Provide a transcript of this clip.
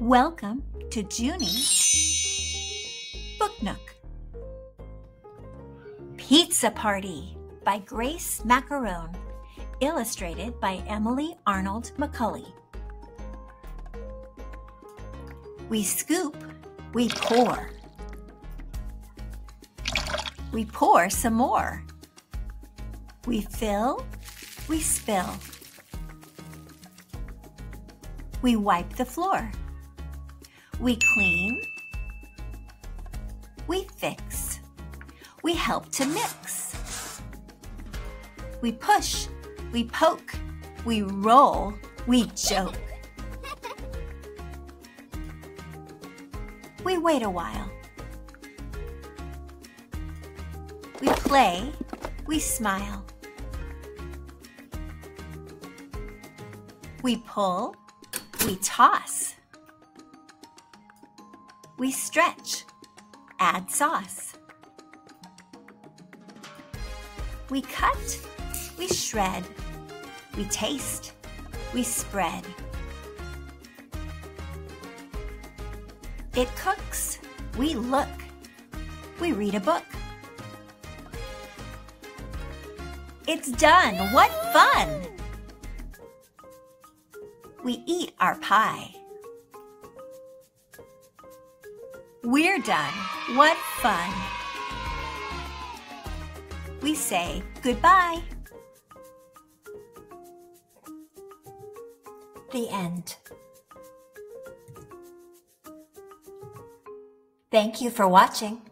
Welcome to Junie's Book Nook. Pizza Party by Grace Maccarone, illustrated by Emily Arnold McCulley. We scoop, we pour. We pour some more. We fill, we spill. We wipe the floor. We clean, we fix, we help to mix. We push, we poke, we roll, we joke. We wait a while. We play, we smile. We pull, we toss. We stretch, add sauce. We cut, we shred. We taste, we spread. It cooks, we look. We read a book. It's done, what fun! We eat our pie. We're done. What fun! We say goodbye. The end. Thank you for watching.